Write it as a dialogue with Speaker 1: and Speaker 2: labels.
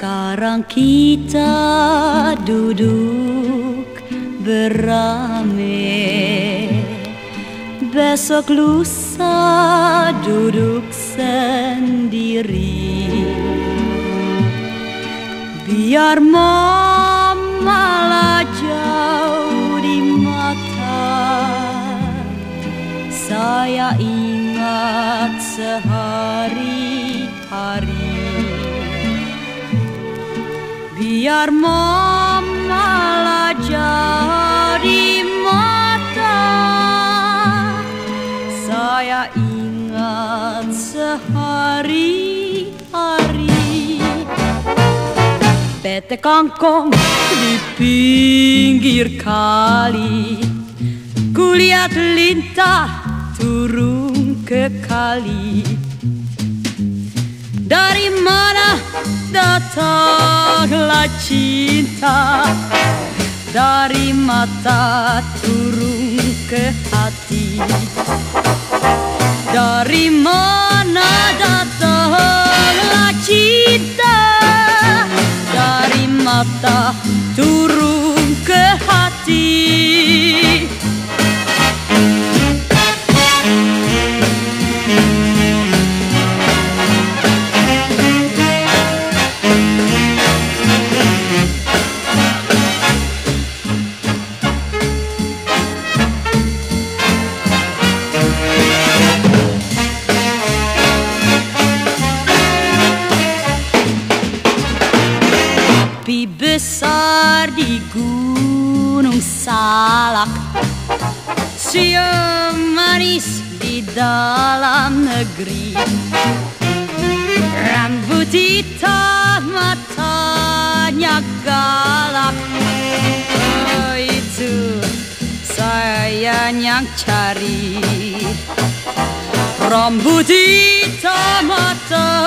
Speaker 1: Sekarang kita duduk beramai, besok lusa duduk sendiri. Biar memalah jauh di mata, saya ingat sehari-hari. Biar memalah jauh di mata, saya ingat sehari-hari. Bete kangkong di pinggir kali, kulihat lintah turun ke kali. Dari mana datanglah cinta, dari mata turun ke hati. Dari mana datanglah cinta, dari mata turun ke hati. Api besar di Gunung Salak, siam manis di dalam negeri. Rambut hitam, matanya galak, oh itu saya yang cari. Rambut hitam, mata